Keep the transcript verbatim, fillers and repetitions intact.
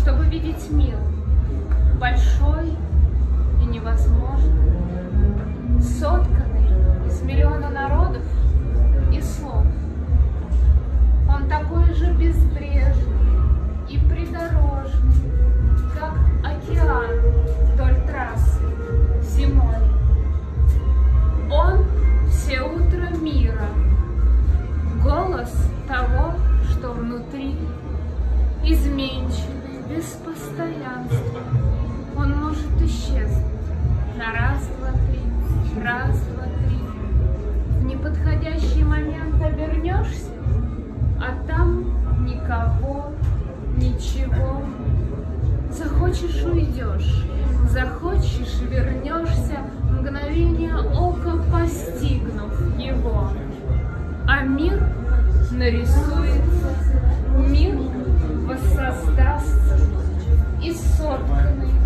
чтобы видеть мир большой и невозможный, сотканный из миллиона народов и слов. Он такой же безбрежный и придорожный, как океан вдоль трассы зимой. Он все утро мира, голос того, что внутри, изменчивый, без постоянства. Он может исчезнуть на раз, два, три, раз, два, три. В неподходящий момент обернешься, а там никого, ничего. Захочешь — уйдешь, захочешь — вернешься, мгновение ока постигнув его. А мир нарисуется, мир воссоздастся и сотканный